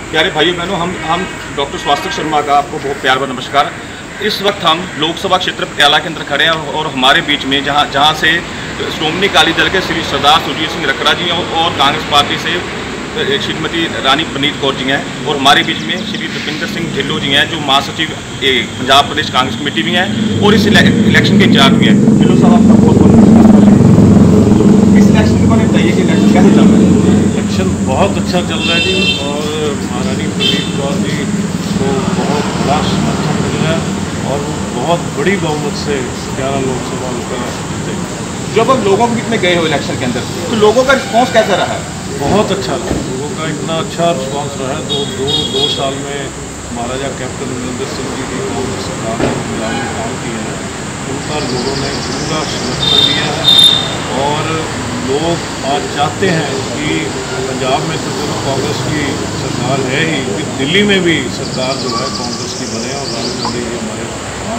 प्यारे भाइयों बहनों, हम डॉक्टर स्वास्थ्य शर्मा का आपको बहुत प्यार व नमस्कार। इस वक्त हम लोकसभा क्षेत्र पटियाला के अंदर खड़े हैं और हमारे बीच में जहां से श्रोमणी अकाली दल के श्री सरदार सुरजीत सिंह रखड़ा जी और कांग्रेस पार्टी से श्रीमती रानी प्रनीत कौर जी हैं, और हमारे बीच में श्री दीपेंद्र सिंह ढिल्लों जी हैं जो महासचिव पंजाब प्रदेश कांग्रेस कमेटी भी हैं और इस इलेक्शन के इंचार्ज भी हैं। ढिल्लों साहब, आपका बहुत बहुत नमस्कार। इस इलेक्शन के बारे में बताइए कि इलेक्शन कैसे चल रहा है? इलेक्शन बहुत अच्छा चल रहा है जी, और महारानी प्रनीत कौर जी को बहुत बड़ा समर्थन मिल रहा है और वो बहुत बड़ी बहुमत से 11 लोकसभा का जीते। जब हम लोगों के बीच में गए हो इलेक्शन के अंदर, तो लोगों का रिस्पॉन्स कैसा रहा है? बहुत अच्छा रहा, लोगों का इतना अच्छा रिस्पॉन्स रहा है। दो साल में महाराजा कैप्टन अमरिंदर सिंह जी की कांग्रेस सरकार ने पंजाब में काम किया है, उनका लोगों ने पूरा समर्थन दिया है। और लोग आज चाहते हैं कि पंजाब में तो चलो कांग्रेस की सरकार है ही, कि दिल्ली में भी सरकार जो है कांग्रेस की बने और राहुल गांधी जी हमारे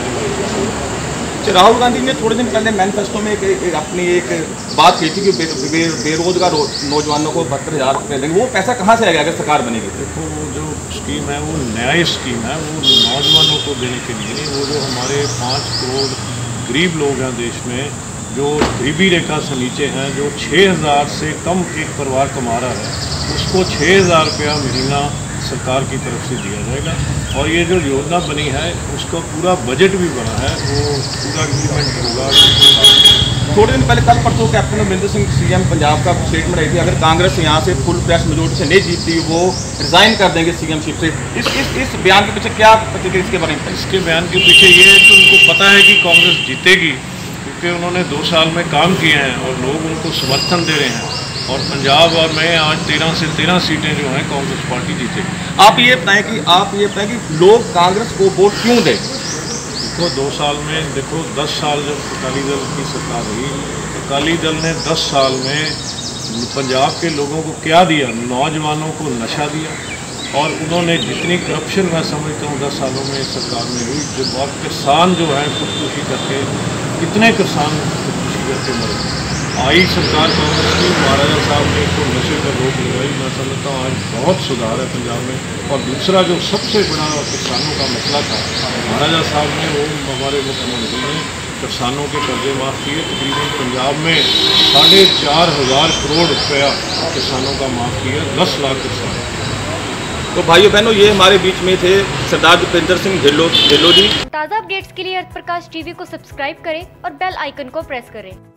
राहुल गांधी ने थोड़े दिन पहले मैनिफेस्टो में अपनी एक बात की थी कि बेरोजगार नौजवानों को 72,000 रुपये देंगे। वो पैसा कहाँ से आएगा अगर सरकार बनेगी? देखो, वो जो स्कीम है वो न्याय स्कीम है, वो नौजवानों को देने के लिए नहीं। वो जो हमारे 5 करोड़ गरीब लोग हैं देश में, जो गरीबी रेखा से नीचे हैं, जो 6,000 से कम एक परिवार कमा रहा है, उसको 6,000 रुपया महीना सरकार की तरफ से दिया जाएगा। और ये जो योजना बनी है उसका पूरा बजट भी बना है, वो पूरा इम्प्लीमेंट होगा। थोड़े दिन पहले कल परसों कैप्टन अमरिंदर सिंह सीएम पंजाब का स्टेटमेंट आई थी, अगर कांग्रेस यहाँ से फुल प्रेस मेजोरिटी से नहीं जीतती वो रिजाइन कर देंगे सीएमशिप से। इस बयान के पीछे क्या प्रतिक्रिया इसके बारे में? इसके बयान के पीछे ये है कि उनको पता है कि कांग्रेस जीतेगी, क्योंकि उन्होंने 2 साल में काम किए हैं और लोग उनको समर्थन दे रहे हैं। और पंजाब और में आज 13 से 13 सीटें जो हैं कांग्रेस पार्टी जीतेगी। आप ये बताएं कि लोग कांग्रेस को वोट क्यों दें? देखो, 2 साल में देखो 10 साल जब अकाली दल की सरकार रही, अकाली दल ने 10 साल में पंजाब के लोगों को क्या दिया? नौजवानों को नशा दिया। और उन्होंने जितनी करप्शन मैं समझता हूँ 10 सालों में सरकार में हुई, जो बहुत किसान जो है खुदकुशी करके, कितने किसान खुदकुशी करके मरे। आई सरकार कांग्रेस की, महाराजा साहब ने इसको नशे पर रोक लगाई। मैं समझता हूँ आज बहुत सुधार है पंजाब में। और दूसरा जो सबसे बड़ा किसानों का मसला था, महाराजा साहब ने, वो हमारे मुख्यमंत्री ने किसानों के कर्जे माफ़ किए। तकरीबन पंजाब में 4,500 करोड़ रुपया किसानों का माफ़ किया, 10 लाख किसान। तो भाइयों बहनों, ये हमारे बीच में थे सरदार दीपेंद्र सिंह ढिल्लों जी। ताज़ा अपडेट्स के लिए अर्थ प्रकाश टीवी को सब्सक्राइब करें और बेल आइकन को प्रेस करें।